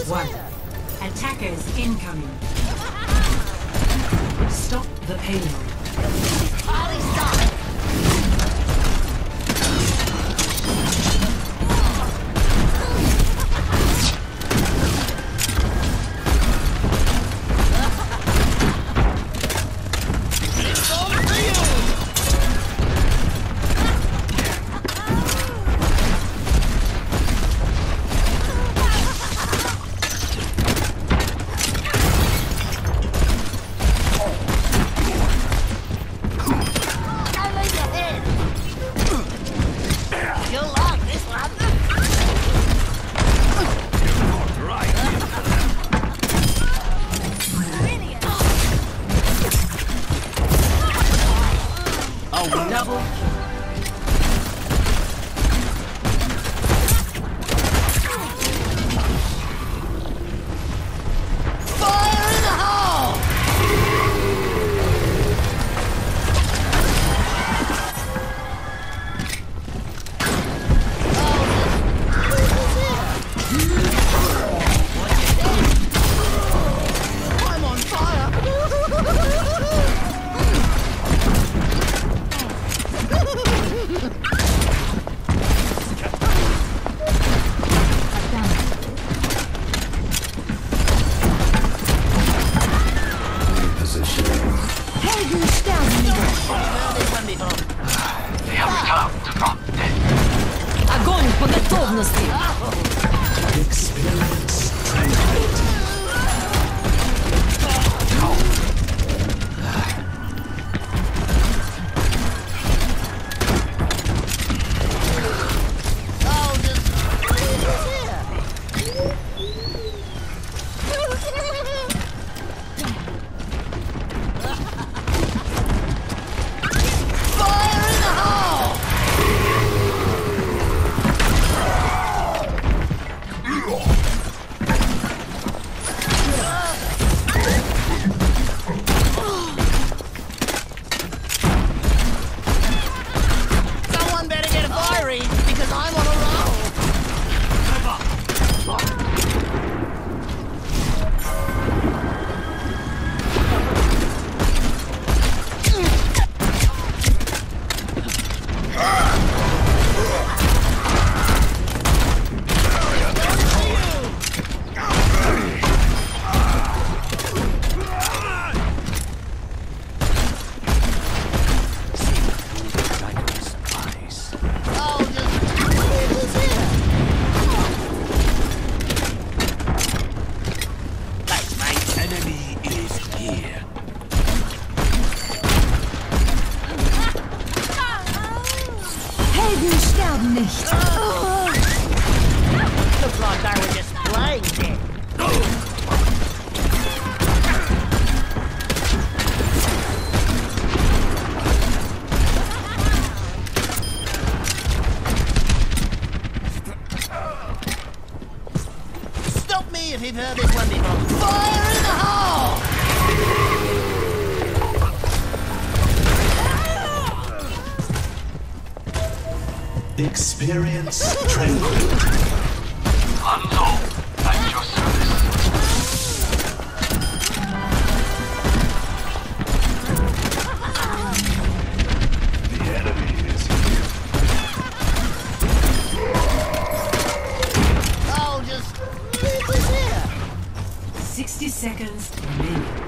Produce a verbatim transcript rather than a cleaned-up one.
one. Attackers incoming. Stop the payload. Party stop! Double. Fire in the hole! I'm on fire! Огонь по готовности! Experience tranquility. Oh, just leave us here! Fire in the hole! Someone better get a fiery, because I'm on a roll! Oh, just leave us here! My enemy is here. Helden sterben nicht! Looks like they were just playing dead. Stop me if you've heard this one before. Fire in the hole! Experience tranquility. Hanzo, at your service. The enemy is here. Oh, just leave us here! sixty seconds remaining.